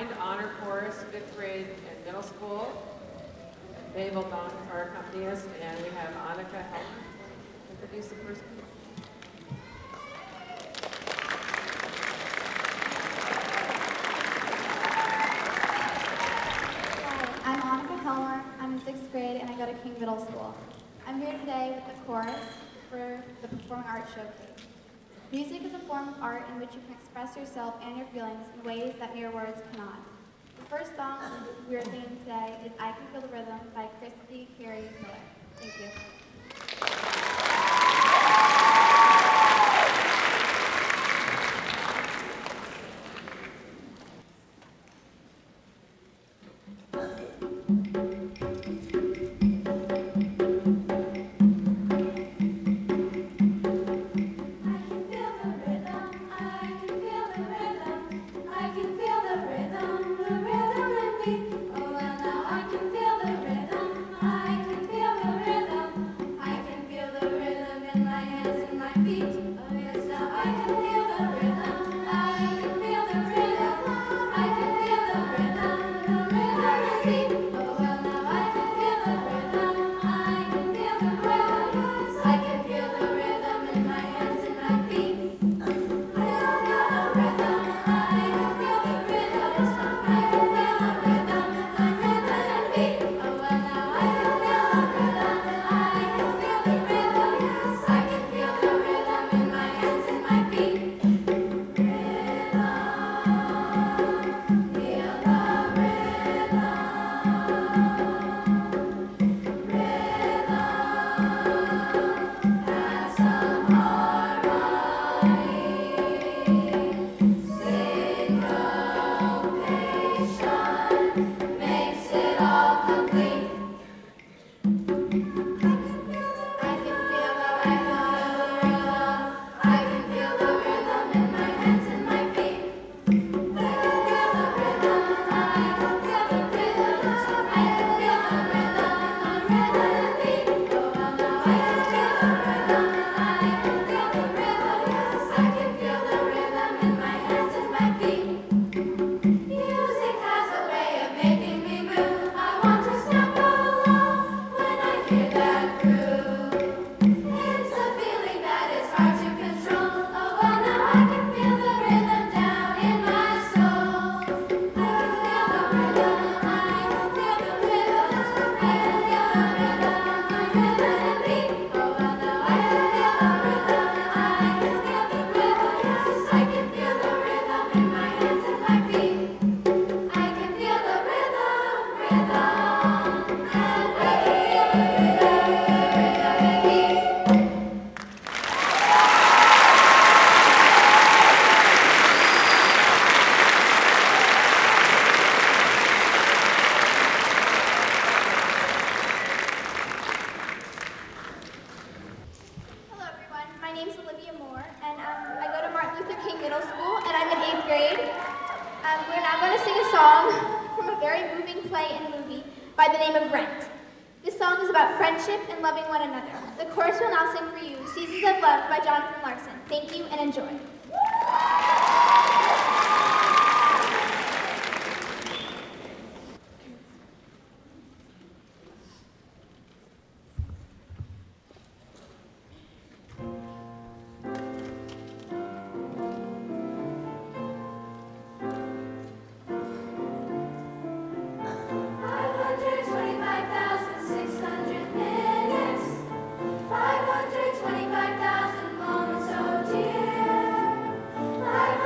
Combined Honor Chorus, 5th grade and middle school. Mabel Don is our accompanist, and we have Annika Helmer introduce the first group. I'm Annika Helmer. I'm in 6th grade and I go to King Middle School. I'm here today with the chorus for the Performing Arts Showcase. Music is a form of art in which you can express yourself and your feelings in ways that mere words cannot. The first song we are singing today is I Can Feel the Rhythm by Christy Carey Miller. Thank you. Five hundred twenty-five thousand moments, oh dear.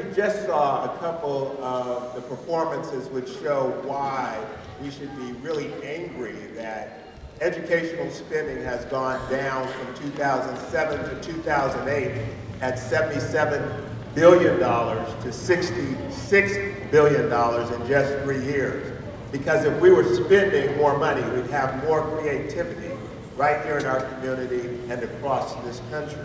just saw a couple of the performances which show why we should be really angry that educational spending has gone down from 2007 to 2008 at $77 billion to $66 billion in just 3 years. Because if we were spending more money, we'd have more creativity right here in our community and across this country.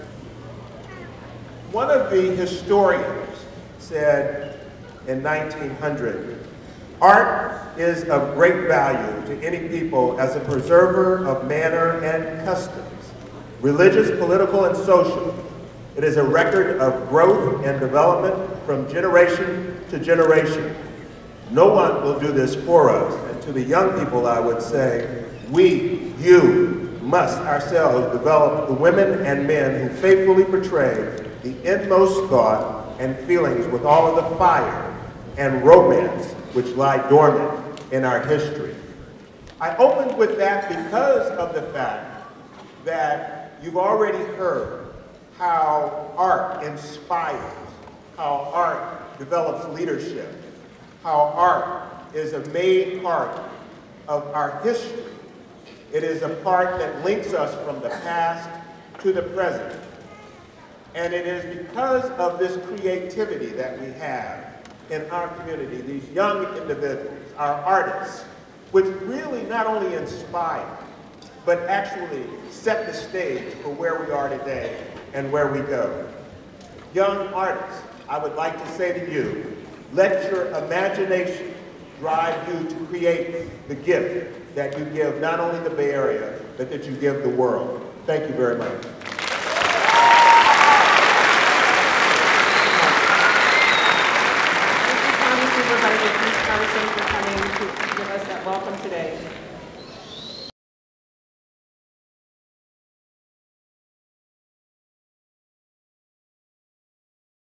One of the historians said in 1900, art is of great value to any people as a preserver of manner and customs, religious, political, and social. It is a record of growth and development from generation to generation. No one will do this for us. And to the young people, I would say, you must ourselves develop the women and men who faithfully portray the inmost thought and feelings with all of the fire and romance which lie dormant in our history. I opened with that because of the fact that you've already heard how art inspires, how art develops leadership, how art is a main part of our history. It is a part that links us from the past to the present. And it is because of this creativity that we have in our community, these young individuals, our artists, which really not only inspire, but actually set the stage for where we are today and where we go. Young artists, I would like to say to you, let your imagination drive you to create the gift that you give not only the Bay Area, but that you give the world. Thank you very much. Thank you, County Supervisor Keith Carson, for coming to give us that welcome today.